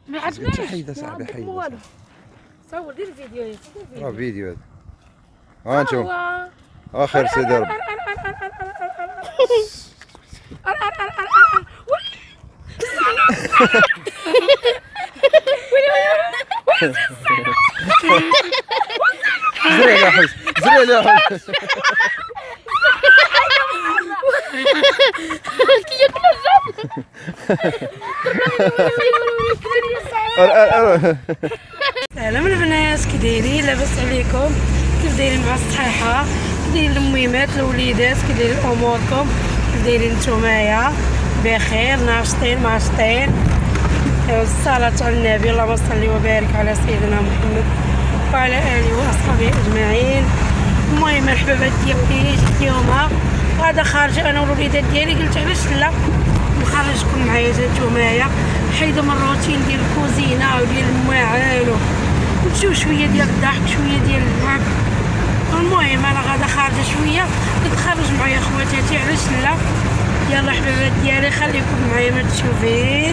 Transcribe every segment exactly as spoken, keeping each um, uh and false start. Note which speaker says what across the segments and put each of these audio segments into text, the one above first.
Speaker 1: ما عجبنيش.
Speaker 2: حيد صاحبي حيد.
Speaker 1: والو. صور دير فيديو يا سيدي.
Speaker 2: راه فيديو هذا. ها نشوف.
Speaker 1: هو.
Speaker 2: اخر سيدي ربي. زري عليها حس زري عليها حس
Speaker 1: سلام البنات، كي دايرين؟ لاباس عليكم؟ كيف دايرين مع الصحيحه؟ كي دايرين المهمات الوليدات؟ كي دايرين اموركم؟ كيف دايرين نتومايا؟ بخير، ناشطين ماشطين؟ الصلاة على النبي، اللهم صل وبارك على سيدنا محمد وعلى اله واصحابه اجمعين. المهم الحبابات ديالي جيت اليوم غادا خارجه انا والوليدات ديالي، قلت علاش لا نخرجكم معايا نتومايا، حيدوا من الروتين ديال الكوزينه وديال الماعن ونمشيو شويه ديال الضحك شويه ديال اللعب. المهم انا غادا خارجه شويه، قلت خرج معايا خواتاتي علاش لا. يلا حبابات ديالي خليكم معايا ما تشوفين.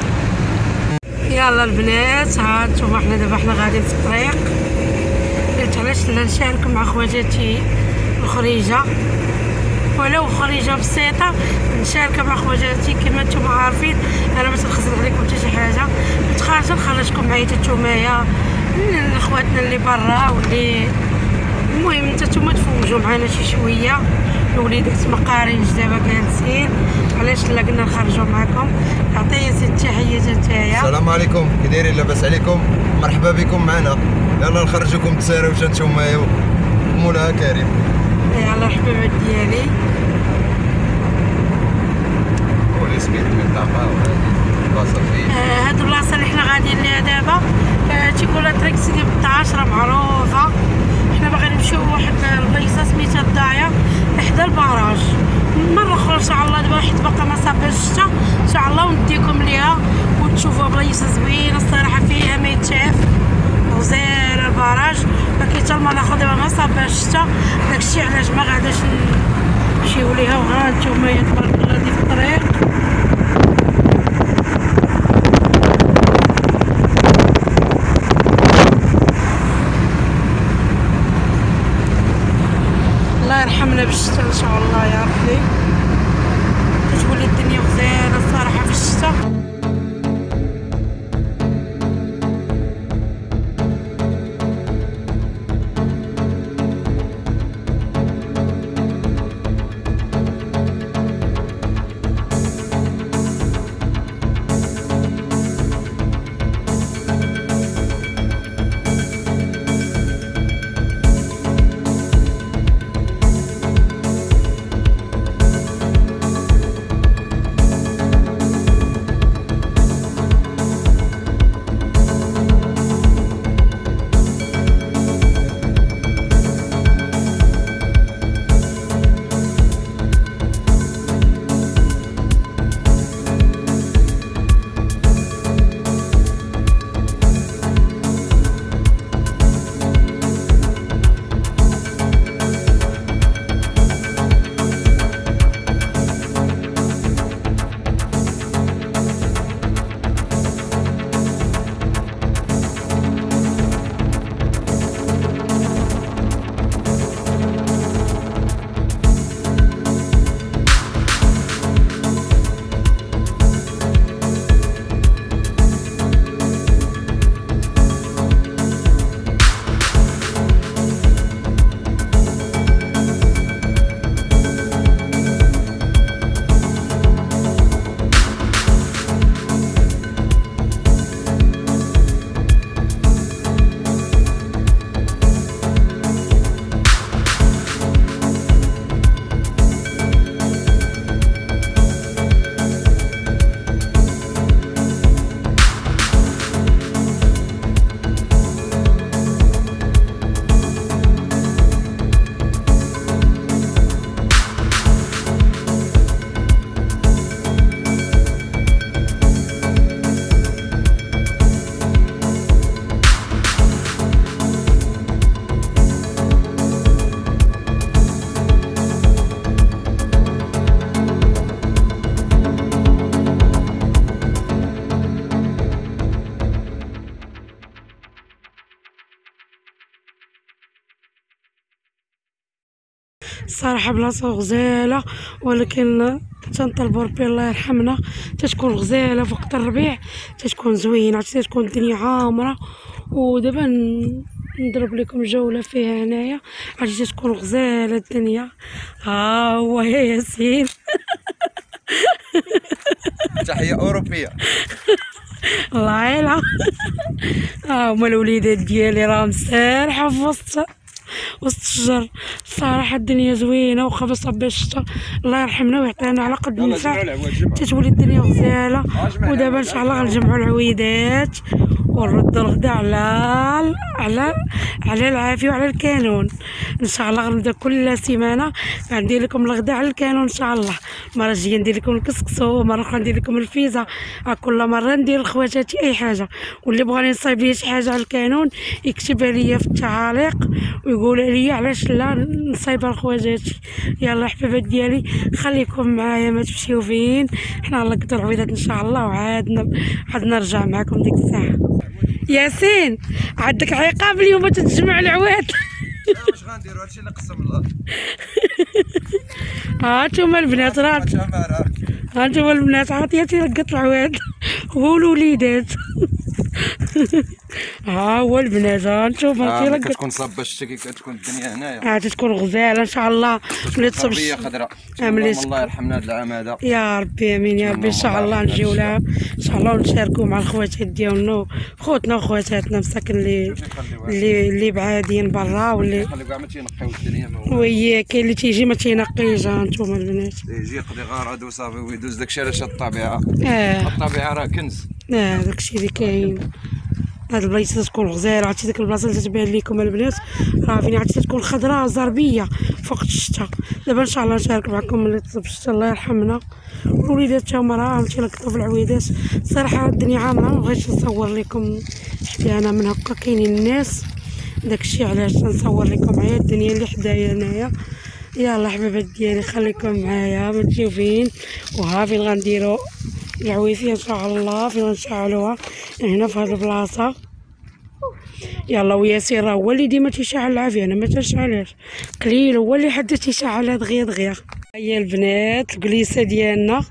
Speaker 1: يلا البنات، ها نتوما حنا دابا حنا غاديين في الطريق، قلت علاش لا نشارك مع خواتاتي الخريجه، ولو خريجه بسيطه نشارك مع خواتاتي. كما نتوما عارفين انا ما تنخزر عليكم حتى شي حاجه، كنت خارجه نخرجكم معايا نتومايا خواتنا اللي برا واللي المهم نتوما تفوجوا معنا شي شويه. الوليدات ما قارينش دابا جالسين، علاش لا قلنا نخرجوا معكم. عطيه التحيه نتايا.
Speaker 2: السلام عليكم، كي دايرين؟ لاباس عليكم؟ مرحبا بكم معنا. يلا نخرجوكم تساريو باش نتومايا مولاها كريم.
Speaker 1: يلا الحبابات ديالي.
Speaker 2: ولي سميت المنطقه البلاصه فين؟
Speaker 1: آه هاد البلاصه اللي حنا غاديين ليها دابا آه تيقولها طريق سيدي بطاش، راه معروفه. حنا باغيين نمشيو لواحد البلايصه سميتها الضايع حدا البراج. مره اخرى ان شاء الله دابا حيت باقا ما صاباش الشتا ان شاء الله ونديكم ليها وتشوفوا بلايصه زوينه الصراحه فيها ما يتشاف وزير البراج. ولكن حتى المره الاخرى دابا ما صاباش الشتا، داكشي علاش ما غاداش نمشيو ليها. وها نتوما تبارك الله دي في الطريق. الله يرحمنا بالشتا ان شاء الله يا ربي، كتولي الدنيا غزاله الصراحه في الشتا. الصراحه بلاصه غزاله، ولكن تنطلبوا ربي الله يرحمنا تتكون غزاله في وقت الربيع، تتكون زوينه، تتكون الدنيا عامره. ودابا نضرب لكم جوله فيها هنايا، عرفتي تكون غزاله الدنيا. ها هو يا ياسين.
Speaker 2: تحيه اوروبيه.
Speaker 1: الله يلا. ها هما الوليدات ديالي راهم سارحه في وسط وسط الشجر. الصراحه الدنيا زوينه واخا بصب الشتا، الله يرحمنا ويعطينا على قد النفع تتولي الدنيا غزاله. ودابا ان شاء الله غنجمعوا العويدات ونردوا الغدا على على على العافيه وعلى الكانون. ان شاء الله غنبدا كل سيمانه غندير لكم الغدا على الكانون ان شاء الله. المره الجايه ندير لكم الكسكسو، مره اخرى ندير لكم الفيزا، كل مره ندير لخواتاتي اي حاجه. واللي بغاني نصايب ليا شي حاجه على الكانون يكتبها ليا في التعاليق ويقول لي علاش لا نصايبها لخواتاتي. يلا حبابات ديالي خليكم معايا ما تمشيو فين، حنا نلقطوا العويدات ان شاء الله وعاد عاد نرجع معكم ديك الساعه. ياسين عندك عقاب اليوم تتجمع العواد.
Speaker 2: واش غنديروا هادشي اللي قسم الله.
Speaker 1: ها انتوما البنات راه ها انتوما البنات عطيتي لقط العواد هو الوليدات. ها هو البنات ها انتوما
Speaker 2: كي لقط كتكون صابه الشتا كي كتكون الدنيا هنايا.
Speaker 1: ها تتكون غزاله ان شاء الله. ملي تصب
Speaker 2: التربيه خضراء الله يرحمنا هذا العام هذا.
Speaker 1: يا ربي امين يا ربي. ان شاء الله نجيو لها ان شاء الله ونشاركوا مع الخواتات ديالنا خوتنا وخواتاتنا مساكن اللي اللي اللي بعادين برا واللي
Speaker 2: خليو كاع ما تينقيو الدنيا.
Speaker 1: وي كاين اللي تيجي ما تينقيش. ها انتوما البنات
Speaker 2: يجي يقضي غرض وصافي ويدوز داكشي علاش الطبيعه.
Speaker 1: اه
Speaker 2: الطبيعه راه كنز.
Speaker 1: اه داكشي اللي كاين. هاد البلايص تكون غزاله. عرفتي ديك البلاصه اللي تتبان لكم البنات راه فين عرفتي تكون خضراء زربيه في وقت الشتاء. دابا ان شاء الله نشارك معكم ملي تصب الشتاء الله يرحمنا. الوليدات تا هما راهم تيلقطوا في العويدات. الصراحه الدنيا عامره ما بغيتش نصور لكم حتى انا من هكا كاينين الناس داكشي علاش نصور لكم معايا الدنيا اللي حدايا هنايا. يلا حبابات ديالي خليكم معايا ما تجيو فين. وها فين غنديروا العويفيه ان شاء الله، فين غنشعلوها هنا في هاد البلاصه. يلا وياسين راه هو اللي ديما تيشعل العافيه، انا ما تنشعلهاش قليل، هو اللي حتى تيشعلها دغيا دغيا. هي البنات الكليسه ديالنا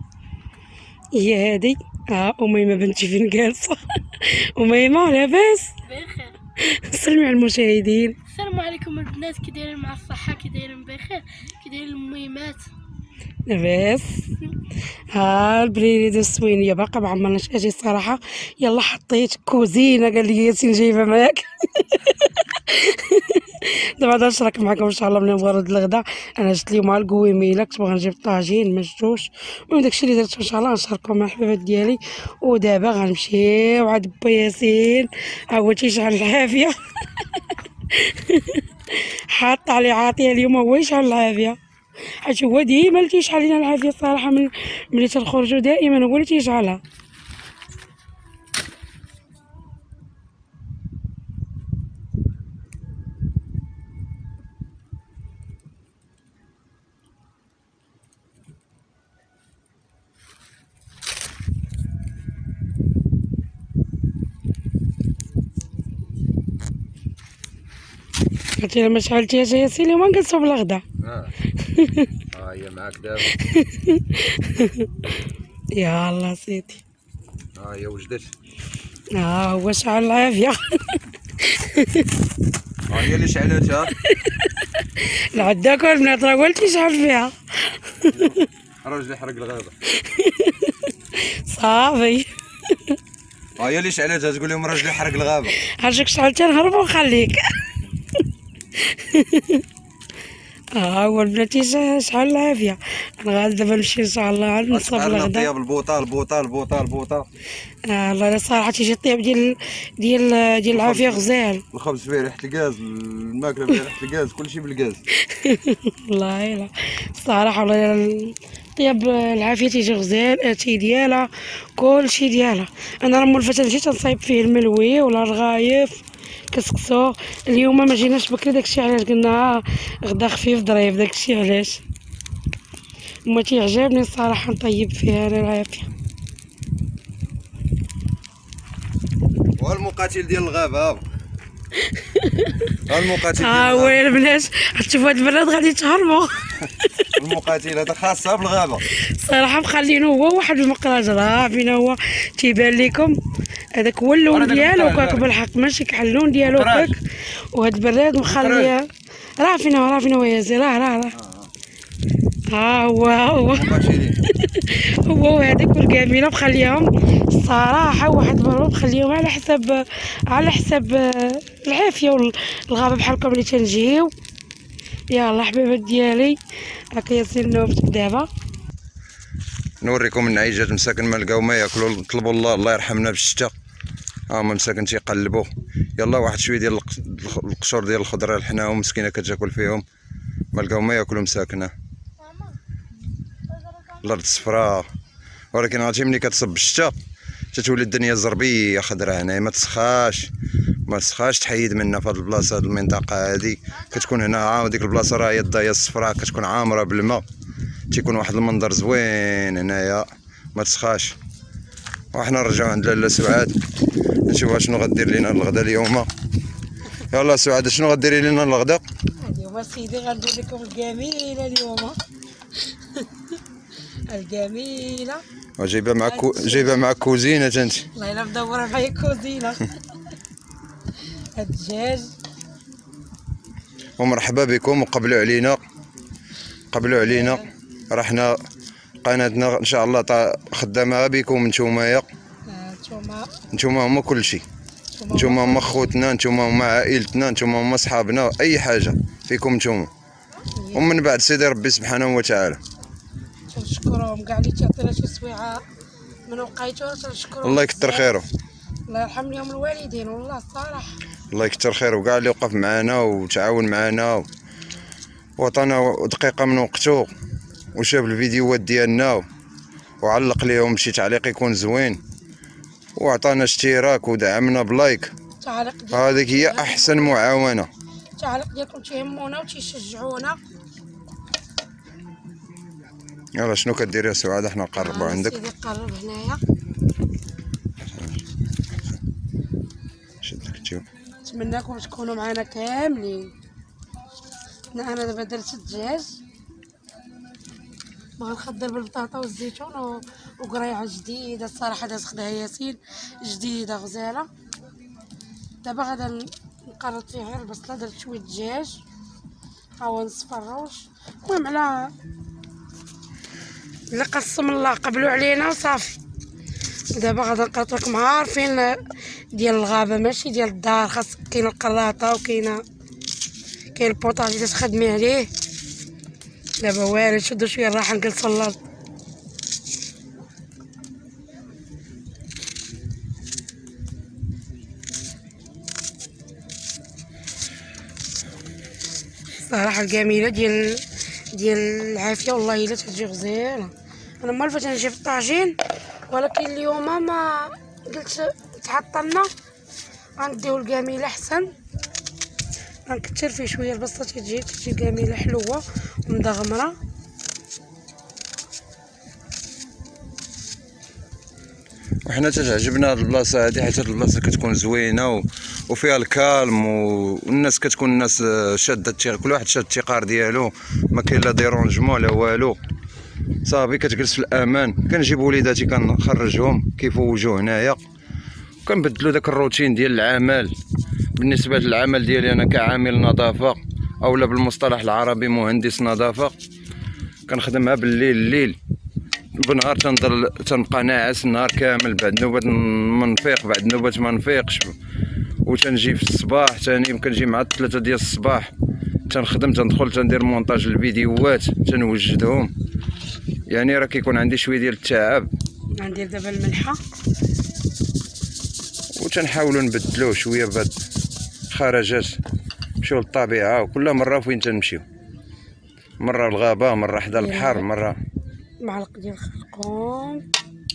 Speaker 1: هي هادي. ها اميمه بنتي فين جالسه؟ اميمه لاباس؟
Speaker 3: بخير.
Speaker 1: سلمي على المشاهدين.
Speaker 3: السلام عليكم البنات، كي دايرين مع الصحه؟ كي دايرين بخير؟ كي دايرين المهمات؟
Speaker 1: لاباس. ها البريد السوينيه باقا ما عمرناش اجي الصراحه. يلا حطيت كوزينه قال لي ياسين جايبه معاك. دابا غادي نشارك معكم ان شاء الله ملي نبغى نرد الغدا. انا جبت اليوم الكويميله كنت باغا نجيب طاجين مجدوش، المهم داكشي اللي درت ان شاء الله نشارككم مع الحبابات ديالي. ودابا غنمشيو عند با ياسين ها هو تيشعل العافيه. حاط عليه عاطيه اليوم هو يشعل العافيه، حيت هو ديما اللي تيشعل لنا العافيه الصراحه. من ملي تنخرجوا دائما هو اللي تيشعلها. عرفتي لما شعلتيها يا ياسين اليوم نجلسوا بالغدا.
Speaker 2: اه ها هي معاك دابا.
Speaker 1: يا الله سيدي
Speaker 2: ها هي وجدت.
Speaker 1: ها هو شعل العافيه.
Speaker 2: ها هي اللي شعلتها.
Speaker 1: العداك والبنات راه هو اللي تيشعل فيها.
Speaker 2: راجل يحرق الغابه.
Speaker 1: صافي.
Speaker 2: ها هي اللي شعلتها تقول لهم راجل يحرق الغابه.
Speaker 1: هاجيك شعلتها نهرب ونخليك. ها هو البنات شحال العافيه. انا غادي دابا نمشي ان شاء الله عاد نصب الغدا.
Speaker 2: طياب البوطه البوطه البوطه البوطه.
Speaker 1: اه الله صراحه تيجي الطياب ديال ديال ديال العافيه غزال.
Speaker 2: الخبز فيه ريحه الغاز، الماكله فيها ريحه الغاز، كلشي بالغاز.
Speaker 1: والله يلا الصراحه والله طياب العافيه تيجي غزال، اتاي ديالها كلشي ديالها. انا راه مول الفتى جيت نصايب فيه الملوي ولا الرغايف كسكسو. اليوم ما جيناش بكري داكشي علاش قلنا غدا خفيف ظريف، داكشي علاش وما تيعجبني الصراحه نطيب فيها انا العافيه.
Speaker 2: هو المقاتل ديال الغابه. المقاتل
Speaker 1: ها هو يا البنات غتشوفوا هاد البنات غادي يتهربوا.
Speaker 2: المقاتل هذا خاصه بالغابه.
Speaker 1: صراحه مخلينه هو واحد المقراج راه فين هو تيبان لكم هذاك هو اللون ديالو هكاك بالحق ماشي كحل اللون ديالو هكاك. وهاد البراد مخليه راه فين هو راه فين هو يا زي راه راه راه ها هو هو هو وهذيك والكاميله مخليهم الصراحه واحد المره مخليهم على حساب على حساب العافيه والغابه بحالكم اللي تنجيو. يلا حبيبات ديالي هاكا ياسين نوبتك دابا
Speaker 2: نوريكم النعيجات مساكن ما لقاو ما ياكلوا نطلبوا الله الله يرحمنا بالشتاء. ها هما مساكن تيقلبوا. يلا واحد شويه ديال القشور ديال الخضره لحناهم مسكينه كتاكل فيهم ما لقاو ما ياكلوا مساكنه. الارض صفراء ولكن عرفتي ملي كتصب الشتاء تتولي الدنيا زربيه خضراء هنايا ما تسخاش ما تسخاش تحيد منها في هاد البلاصه هاد المنطقه هادي كتكون هنا عاود ديك البلاصه راه هي الضايه الصفراء كتكون عامره بالماء تيكون واحد المنظر زوين هنايا ما تسخاش. وحنا نرجعو عند لاله سعاد نشوفها شنو غدير لينا الغدا اليوم. يلا سعاد شنو غديري لينا الغدا؟
Speaker 1: اليوم سيدي غندير لكم الجميله اليوم الجميله
Speaker 2: وجايبه معك جايبه معك كوزينه انت.
Speaker 1: والله الا مدوره معايا كوزينه. الدجاج
Speaker 2: ومرحبا بكم وقبلوا علينا قبلوا علينا راه حنا قناتنا ان شاء الله خدامه بكم نتومايا.
Speaker 1: نتوما
Speaker 2: نتوما هما كلشي نتوما هما خوتنا نتوما هما عائلتنا نتوما هما صحابنا اي حاجه فيكم نتوما. ومن بعد سيدي ربي سبحانه وتعالى
Speaker 1: تنشكرهم كاع اللي تعطينا شي سويعه من وقيته تنشكرهم.
Speaker 2: الله يكثر خيره
Speaker 1: الله يرحم لهم الوالدين والله الصراحه.
Speaker 2: الله يكثر خيره كاع اللي وقف معنا وتعاون معنا وعطانا دقيقه من وقته وشاف الفيديوهات ديالنا وعلق ليهم شي تعليق يكون زوين وعطانا اشتراك ودعمنا بلايك. هذيك هي احسن معاونه.
Speaker 1: التعليق ديالكم تيهمونا وتيشجعونا.
Speaker 2: يلا شنو كدير يا سعاد حنا نقربوا عندك.
Speaker 1: سيدي قرب هنايا
Speaker 2: شدك تشوف.
Speaker 1: نتمنىكم تكونوا معنا كاملين. انا دابا درت الدجاج بغا نخدر بالبطاطا والزيتون وقريعه جديده الصراحه دازت خداها ياسين جديده غزاله. دابا غادا نقرط فيها غير البصله درت شويه دجاج ها هو نصف الروش. المهم على اللي قسم الله قبلوا علينا وصافي. دابا غادا نقرط لكم عارفين ديال الغابه ماشي ديال الدار خاص كاين القلاطه وكاينه كاين البوطاجي اللي تخدمي عليه. دابا وارد شدوا شويه الراحه نجلسوا الارض. صراحه الجميله ديال ديال العافيه والله الا تجي غزاله. انا مالفه تنجيب الطاجين ولكن اليوم ما قلت تعطلنا غنديو الجميله احسن. غنكثر فيه شويه البصله تجي تجي جميله حلوه ومدغمره.
Speaker 2: وحنا تتعجبنا هاد البلاصه هادي حيت هاد البلاصه كتكون زوينه و... وفيها الكالم والناس كتكون الناس شاده كل واحد شاد التيقار ديالو ما كاين لا ديرونجمون لا والو صافي كتجلس في الامان. كنجيب وليداتي كنخرجهم كيفوجوا هنايا وكنبدلوا داك الروتين ديال العمل. بالنسبه للعمل ديالي انا كعامل نظافه اولا بالمصطلح العربي مهندس نظافه كنخدمها بالليل الليل بالنهار تنضل تنبقى ناعس النهار كامل بعد نوبات ما نفيق بعد نوبات ما نفيقش وتنجي في الصباح ثاني كنجي مع ثلاثة ديال الصباح تنخدم تندخل تندير مونتاج الفيديوهات تنوجدهم. يعني راه كيكون عندي شويه ديال التعب.
Speaker 1: غندير دابا الملحه
Speaker 2: وتنحاولوا نبدلوه شويه بهاد الخرجات نمشيو للطبيعه وكل مره فين تنمشيو مره الغابه مره حدا البحر مره
Speaker 1: معلقه ديال الخرقوم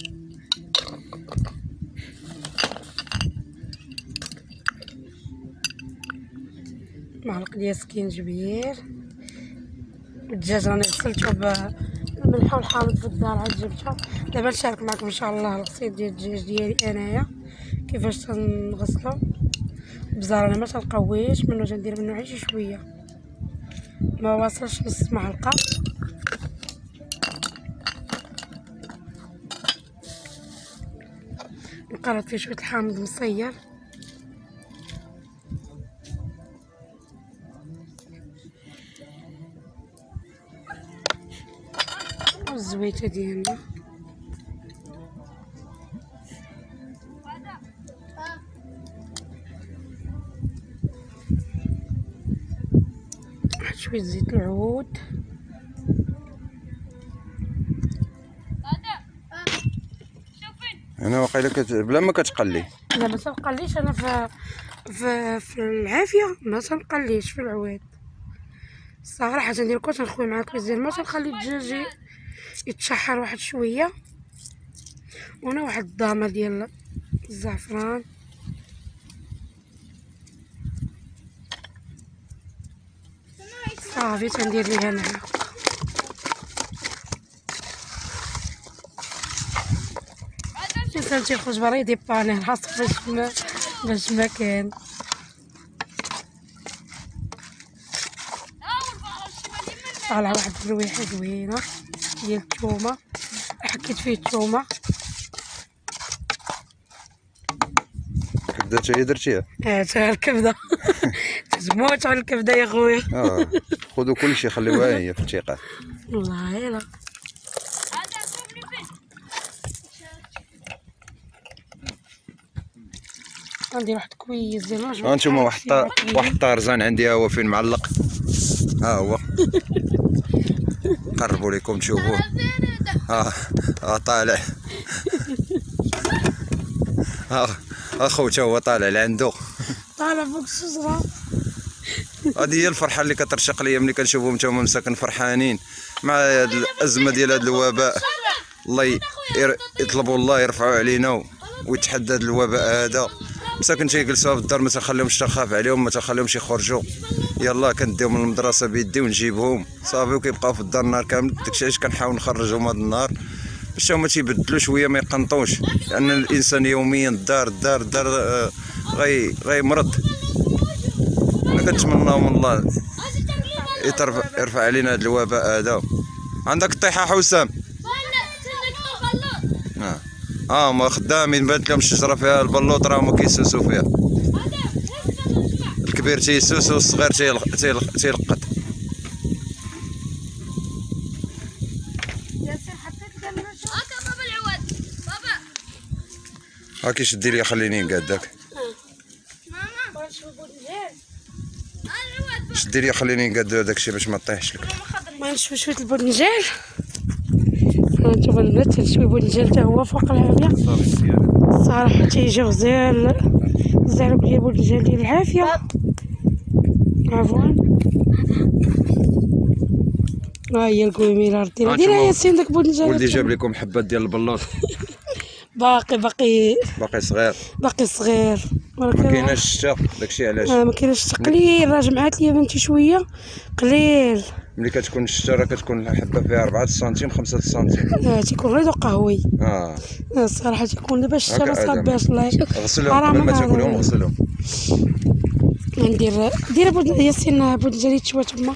Speaker 1: معلقه ديال سكينجبير. الدجاج راني غسلته بالملحه والحامض في الدار عاد جبتها. دابا نشارك معكم ان شاء الله الغسيل ديال الدجاج ديالي انايا كيفاش تنغسلو البزار انا ما تنقويش منه، تندير منه غير شي شويه ما واصلش نص معلقه. نقرط فيه شويه الحامض مصير والزويته ديالنا. شويه زيت العود
Speaker 2: انا واقيلا كت... بلا ما كتقلي.
Speaker 1: لا ما تنقليش انا في في, في العافيه ما تنقليش في العواد الصراحه. تندير كل تنخوي مع كويس ديال الماء، تنخلي الدجاج يتشحر واحد شويه، وانا واحد الضامه ديال الزعفران صافي. تندير ليها نعناع الانسان تيخرج برا يديباني راسو باش ما باش ما كان. طالعه واحد الرويحه زوينه ديال الثومه، حكيت فيه الثومه
Speaker 2: الكبده حتى هي درتيها.
Speaker 1: اه تا الكبده تموت على الكبده يا خويا.
Speaker 2: اه خذوا كلشي خليوها هي في الثقه.
Speaker 1: والله يلا غندير واحد كويس ديال الماء.
Speaker 2: ها انتوما واحد الطار واحد الطارزان عندي ها هو فين معلق، ها هو قربوا لكم تشوفوه. ها ها طالع ها اخوته هو طالع لعندو،
Speaker 1: طالع فوق الشجره.
Speaker 2: هذه هي الفرحه اللي كترشق ليا ملي كنشوفهم نتوما مساكن فرحانين مع هاد الازمه ديال هاد الوباء. الله يطلبوا الله يرفعوا علينا ويتحدى هاد الوباء هذا. مساكن تيجلسوا في الدار ما تنخليهمش تخاف عليهم، ما تنخليهمش يخرجوا. يلا كنديهم للمدرسه بيدي ونجيبهم صافي، وكيبقاو في الدار النهار كامل. داكشي علاش كنحاول نخرجهم هذا النهار باش هما تيبدلوا شويه ما يقنطوش، لان الانسان يوميا الدار الدار الدار آه غي غيمرض. انا كنتمناو من الله يترفع يرفع علينا هذا الوباء هذا. عندك الطيحه حسام؟ اه اه هما خدامين بانت لهم الشجره فيها البلوط راه هما كيسوسو فيها. الكبير تيسوسو والصغير تيلقط. ها كيشدي لي خليني نقادك. شدي لي خليني نقاد داكشي باش ما طيحش لك.
Speaker 1: ما نشوف شويه البودنجال. هانتوما البنات شويه بودنجال حتى هو فوق العافيه الصراحه تيجي غزال غزال ديال البودنجال ديال العافيه. عفوا ها هي الكويميله ردينا ديرها ياسين داك البودنجال.
Speaker 2: ولدي جاب لكم حبات ديال البلوط.
Speaker 1: باقي باقي
Speaker 2: باقي صغير
Speaker 1: باقي صغير
Speaker 2: ما كايناش الشتا داكشي علاش.
Speaker 1: اه ما كايناش الشتا قليل. راه جمعات ليا بنتي شويه قليل.
Speaker 2: ملي كتكون الشتا راه كتكون الحبه فيها أربعة سنتيم خمسة سنتيم.
Speaker 1: اه تيكون غير قهوي.
Speaker 2: اه
Speaker 1: الصراحه تيكون دابا الشتا راه صعب باش الله
Speaker 2: غسلهم قبل ما تاكلهم غسلهم.
Speaker 1: ندير دير بود ياسين بودنجال تشوى تما.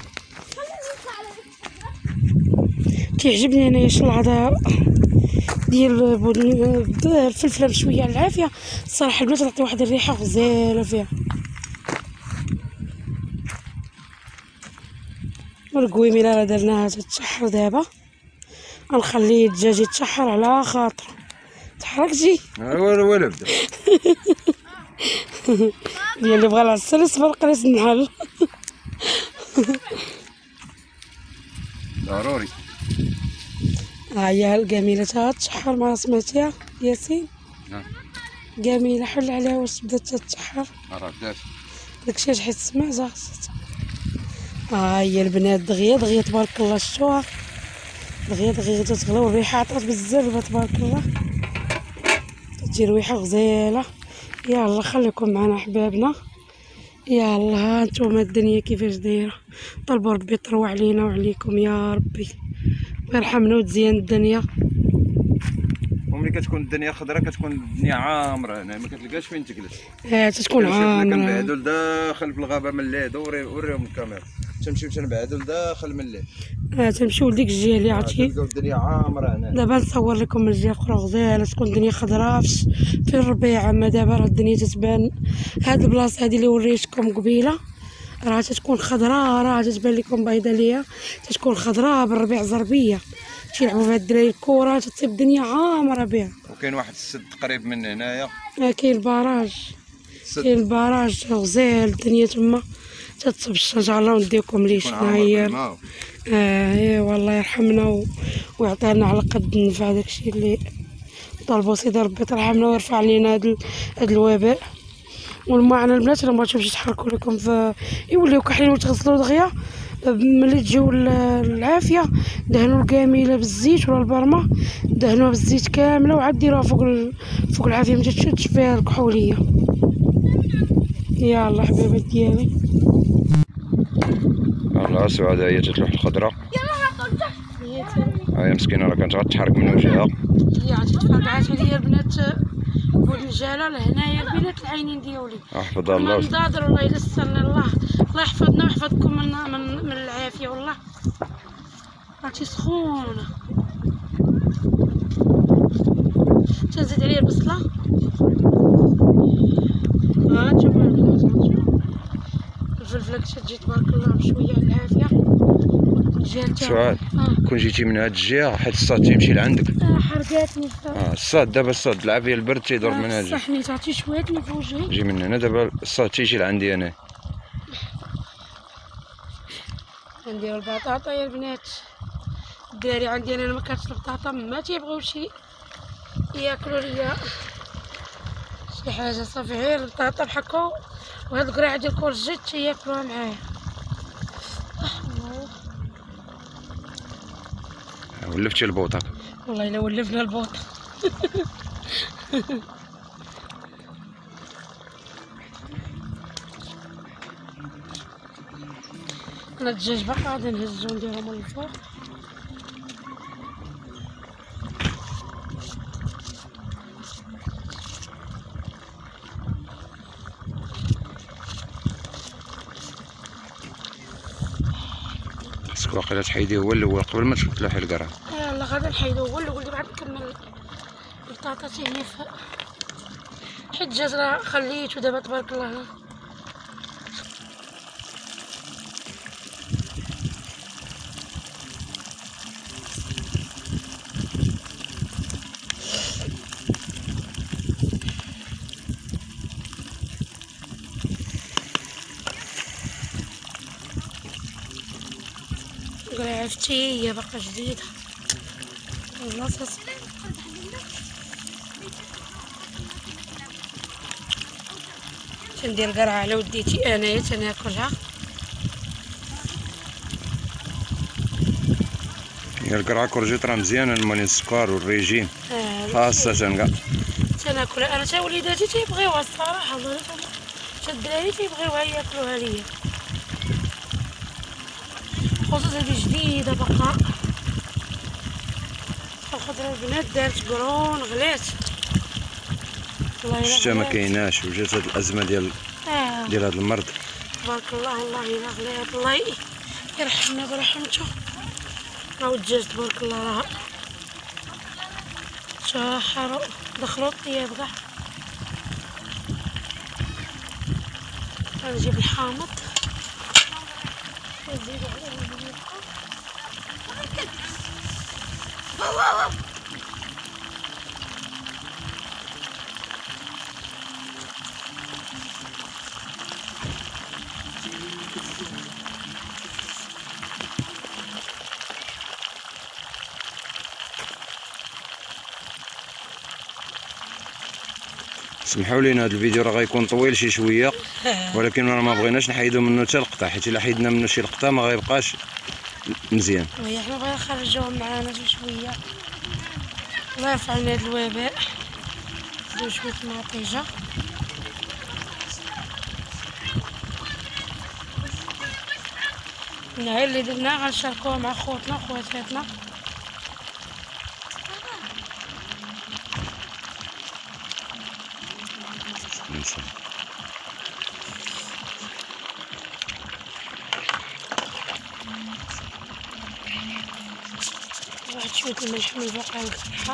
Speaker 1: كيعجبني انايا الشلعه ديال الفلفله بشويه على العافيه الصراحه. البنات تعطي واحد الريحه غزاله فيها. والكويميله راه درناها تتشحر دابا، غنخلي الدجاج يتشحر على خاطر. تحركتي
Speaker 2: ولا ولا بدا
Speaker 1: ديال اللي بغى العسل يصبر قريص النحل.
Speaker 2: ضروري.
Speaker 1: ها هي الجميله تتشحر ما سمعتيها ياسين؟
Speaker 2: نعم
Speaker 1: جميله. حل عليها واش بدات تتشحر.
Speaker 2: راه بدات
Speaker 1: داكشي حيت سمع زعما. ها هي البنات دغيا دغيا تبارك الله. شتوها دغيا دغيا تتغلى والريحه عطات بزاف تبارك الله. تجي ريحه غزاله. يلا خليكم معنا احبابنا. يلا ها نتوما الدنيا كيفاش دايره. طلبوا ربي يطروع علينا وعليكم يا ربي ويرحمنا وتزيان الدنيا.
Speaker 2: وملي كتكون الدنيا خضراء كتكون الدنيا عامره هنا، ما كتلقاش فين تجلس.
Speaker 1: اه تتكون عامره.
Speaker 2: كنبعدو لداخل في الغابه من الليل، دوري وريهم الكاميرا، تنمشيو تنبعدو لداخل من الليل.
Speaker 1: اه تنمشيو لديك الجهه اللي عرفتي.
Speaker 2: تلقاو الدنيا عامره هنا.
Speaker 1: دابا نصور لكم من الجهه الاخرى غزاله، تكون الدنيا خضراء في الربيع. اما دابا راه الدنيا تتبان، هاد البلاصه هادي اللي وريتكم قبيله راه تتكون خضراء، راه تتبان لكم بيضاء ليا، تتكون خضراء بالربيع زربيه. تيلعبوا في هاد الدراري الكره، تتصيب الدنيا عامره بها.
Speaker 2: وكاين واحد السد قريب من هنايا.
Speaker 1: اه كاين البراج، كاين البراج غزال الدنيا تما تتصب الشجره. الله نديكم ليه شناهي. اه اي والله يرحمنا و... ويعطينا على قد النفع داكشي اللي طالبوا سيدي ربي ترحمنا ويرفع علينا هاد ال... هاد الوباء. والمعنا البنات لما تمشي تحركوا لكم في يوليو كحلين وتغسلوا دغيا. ملي تجيو العافيه دهنوا الكاميله بالزيت ولا البرمه، دهنوها بالزيت كامله وعاد ديروها فوق ال... فوق العافيه ما تشدش فيها الكحوليه. يلا حبيبات ديالي.
Speaker 2: الله سعاد هي تتلوح الخضره. هاي مسكينه راه كانت غتحرك من وجهها.
Speaker 1: هي عاد تفرقعات. هذه هي البنات بود الجلاله لهنايا البنات العينين ديالي.
Speaker 2: احفظ الله.
Speaker 1: نضادر والله الا استنى الله الله يحفظنا ويحفظكم من من, من العافيه. والله راكي سخونه. تنزيد عليها البصله. ها نتوما البنات الفلفله كتجي تبارك الله بشويه على العافيه.
Speaker 2: سؤال كون جيتي من هاد الجهه حيت الصاد تيمشي لعندك.
Speaker 1: اه حرقاتني.
Speaker 2: اه الصاد دابا الصاد العافيه البرد تيضرب من هاد الجهه.
Speaker 1: صحني تعطي شويتني في وجهي.
Speaker 2: جي من هنا دابا الصاد تيجي لعندي انا.
Speaker 1: نديرو البطاطا يا البنات. الدراري عندي انا ما كانتش البطاطا ما تيبغيوش ياكلوا ليا شي حاجه. صافي غير البطاطا بحكا وهاد القريعه ديال الكورجيت تياكلوها معايا.
Speaker 2: ولفتي البوطه.
Speaker 1: والله الا ولفنا البوطه. انا الدجاج باقي غادي نهزو نديرو من الفوق.
Speaker 2: خاصك واقيلا تحيديه هو الاول قبل ما تلوحي القرع.
Speaker 1: يلا غادي نحيدو هو الاول بعد نكمل البطاطا حتى هي ف حيت الدجاج راه خليتو دابا تبارك الله. قرعة فتي هي باقا جديدة. والله صاص تندير قرعة على وديتي انايا تناكلها.
Speaker 2: هي القرعة كورجيت راه مزيانة لمالين السكر والريجيم
Speaker 1: آه
Speaker 2: خاصة كاع
Speaker 1: تناكلها. انا تا وليداتي تيبغيوها الصراحة، تا الدراري تيبغيوها ياكلوها ليا، خصوصا هذه جديدة باقا. الخضرة البنات دارت قرون غلات.
Speaker 2: الشتا ما كايناش وجات هاد الازمة ديال
Speaker 1: آه.
Speaker 2: ديال هاد المرض.
Speaker 1: تبارك الله والله الا غلات. الله يرحمنا برحمته. راهو الدجاج تبارك الله راه شاحرو دخلو الطياب كاع. غنجيب الحامض ونزيدو عليه الملح.
Speaker 2: سمحوا لينا هذا الفيديو راه غيكون طويل شي شويه، ولكن راه ما بغيناش نحيدو منه حتى القطع، حيت الا حيدنا منه شي القطع ما غيبقاش مزيان.
Speaker 1: وي حنا بغينا نخرجوهم معانا شي شويه. الله يرفع لنا هذا الوباء. نديرو شويه المعطيجه. هنا اللي درنا غنشاركوه مع خوتنا وخواتاتنا.
Speaker 2: نمشي.
Speaker 1: واحد شوية الملح من البقع والقرحة.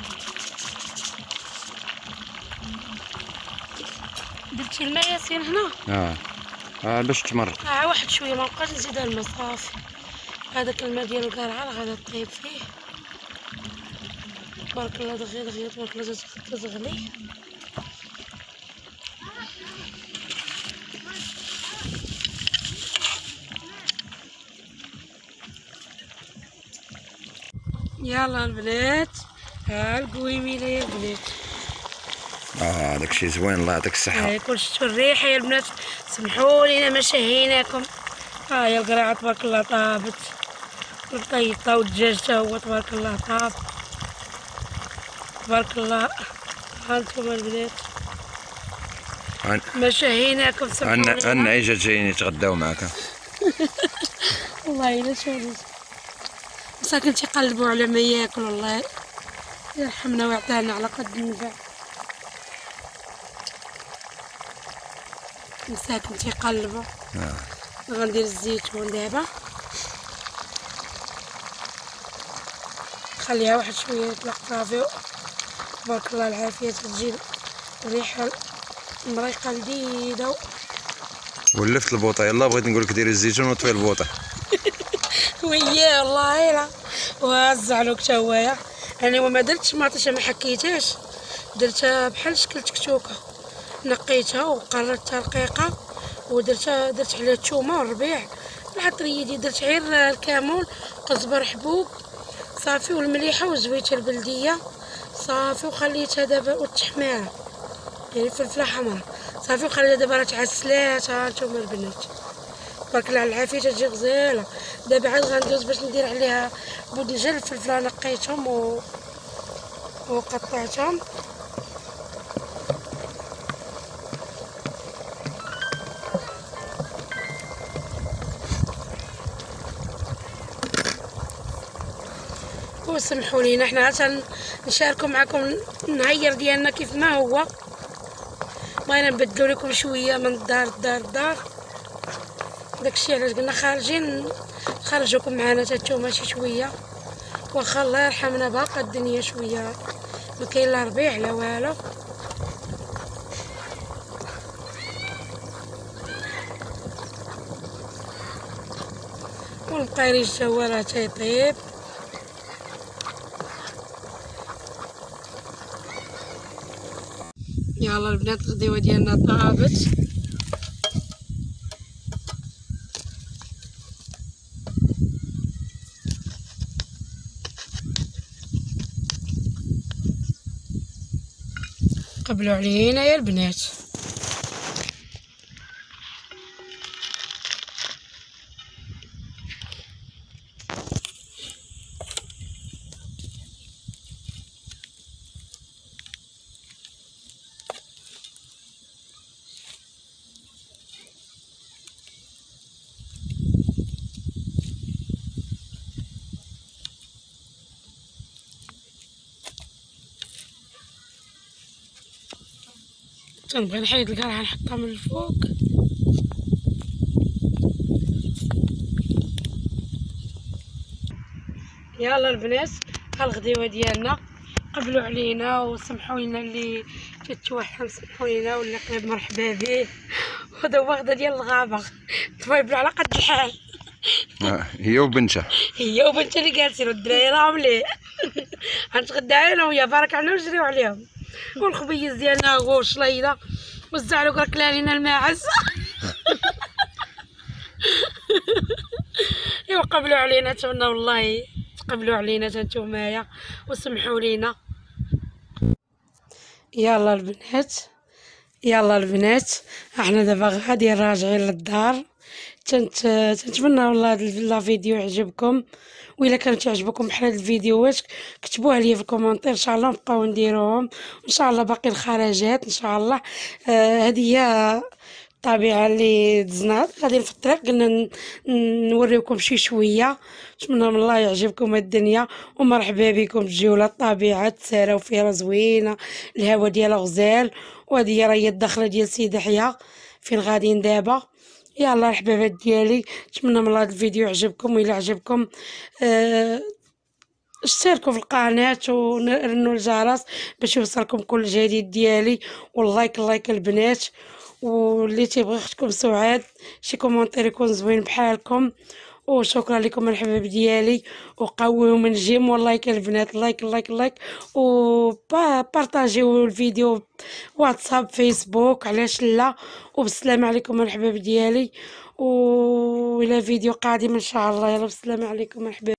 Speaker 1: درتي الماء ياسين هنا؟
Speaker 2: اه اه باش تمر.
Speaker 1: اه واحد شوية مبقاش نزيدها الماء صافي. هذاك الماء ديال القرعة راه غادا طيب فيه. تبارك الله دغيا دغيا تبارك الله تتغلي. يلا البنات، ها القويميله يا البنات.
Speaker 2: اه داكشي زوين الله يعطيك الصحة.
Speaker 1: ها كل شفتوا الريحة يا البنات، سمحوا لينا ما شهيناكم. ها هي القرعة تبارك الله طابت والطيطة والدجاج تا هو تبارك الله طاب تبارك الله. ها انتوما البنات ما شهيناكم، سمحوا لينا.
Speaker 2: أن عيجة جايين يتغداو معاك.
Speaker 1: والله إلا شوفوا مساكن تيقلبوا على ما ياكل، الله يرحمنا ويعطينا على قد النفع. مساكن تيقلبوا.
Speaker 2: آه.
Speaker 1: غندير الزيتون دابا، خليها واحد شويه يطلق صافي. تبارك الله العافيه تجيب الريحه المريقه لذيذه.
Speaker 2: ولفت البوطه، يلا بغيت نقول لك ديري الزيتون وطفي البوطه.
Speaker 1: وياه والله لا وزعلوك تا هوايا. انا ما درتش ماطيشه ما حكيتهاش، درتها بحال شكل تكتوكه، نقيتها وقررتها رقيقه ودرتها درت عليها الثومه والربيع العطريه دي، درت غير الكمون قزبر حبوب صافي والمليحه وزويتها البلديه صافي وخليتها دابا والتحميره يعني فلفله حمراء صافي وخليتها دابا راه تعسلات. ها نتوما البنات تبارك الله على العافيه تجي غزاله. دابا عاد غندوز باش ندير عليها بودنجان الفلفله نقيتهم و... وقطعتهم. وسمحوا لينا حنا عشان نشاركوا معكم النهير ديالنا كيف ما هو. بغينا نبدلو لكم شويه من الدار الدار الدار، داكشي علاش قلنا خارجين نخرجوكم معنا حتى نتوما شي شويه. واخا الله يرحمنا باقا الدنيا شويه ما كاين لا ربيع لا والو. والمقيريش تا هو راه تيطيب. يلا البنات الغديوه ديالنا طابت. قبلوا علينا يا البنات. تنبغي نحيد القرعه نحطها من الفوق. يلا البنات ها الغديوه ديالنا، قبلوا علينا وسمحوا لنا اللي تتوحم، سمحوا لنا واللي قريب مرحبا به. وهذا هو غدا ديال الغابه طيب على قد الحال.
Speaker 2: هي وبنتها
Speaker 1: هي وبنتها اللي جالسين والدراري راهم ليه غنتغدى عليهم ويا بارك علينا ونجريو عليهم. والخبيز ديالنا هو الشليضه وزعلو كركل علينا الماعز. ايوا قبلوا علينا نتمنى والله تقبلوا علينا نتومايا وسمحوا لينا. يلا البنات يلا البنات احنا دابا غاديين راجعين للدار. تنت تنتمنى والله لا فيديو يعجبكم، وإلا كانت تعجبكم بحال هاد الفيديوهات كتبوها لي في الكومونتير ان شاء الله نبقاو نديروهم ان شاء الله. باقي الخرجات ان شاء الله. آه هذه هي الطبيعه اللي دزنا غادي في الطريق قلنا نوريكم شي شويه. نتمنى من الله يعجبكم الدنيا ومرحبا بكم تجيو للطبيعه تساراو فيها زوينه، الهواء ديالها غزال. وهذه راهي الدخله ديال سيدي يحيى فين غاديين دابا. يلا الحبابات ديالي، نتمنى من الله هذا الفيديو يعجبكم، وإلا عجبكم آه اشتركوا في القناه ورنوا الجرس باش يوصلكم كل جديد ديالي، واللايك اللايك البنات. واللي تيبغي اختكم سعاد شي كومونتير يكون زوين بحالكم. وشكرا لكم الحباب ديالي، وقويو من جيم واللايك البنات، لايك لايك لايك وبارطاجيو الفيديو واتساب فيسبوك علاش لا. وبالسلامه عليكم الحباب ديالي، والى فيديو قادم ان شاء الله. يلا بالسلامه عليكم الحباب.